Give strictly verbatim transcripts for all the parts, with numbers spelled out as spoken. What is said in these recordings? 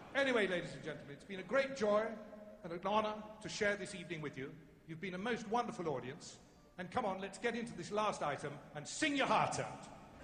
Anyway, ladies and gentlemen, it's been a great joy and an honour to share this evening with you. You've been a most wonderful audience. And come on, let's get into this last item and sing your hearts out.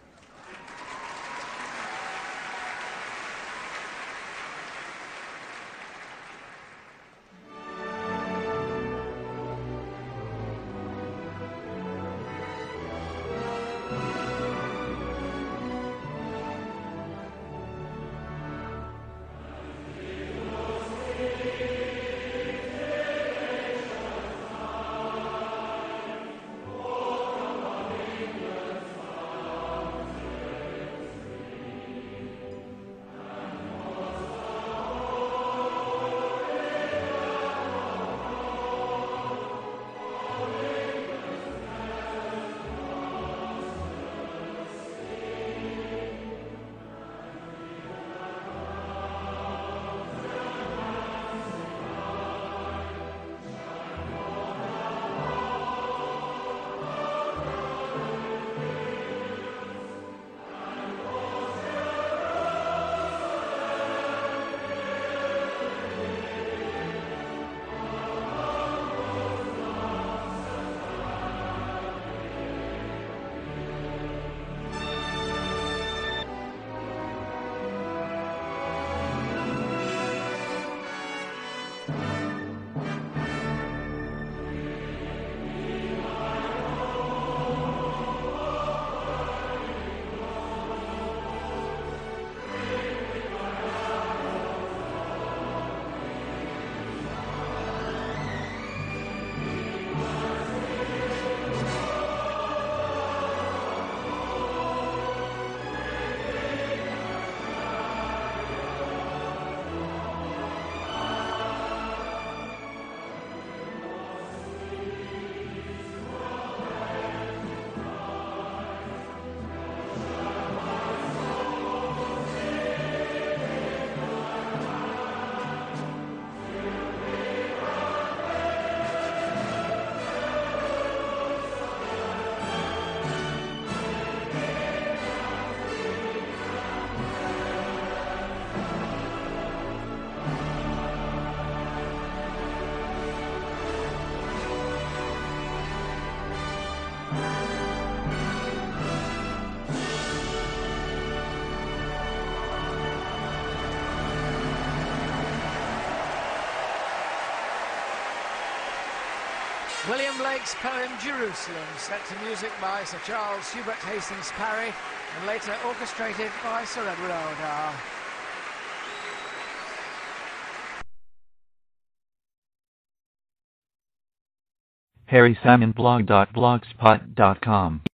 William Blake's poem Jerusalem, set to music by Sir Charles Hubert Hastings Parry and later orchestrated by Sir Edward Elgar. harry salmon blog dot blogspot dot com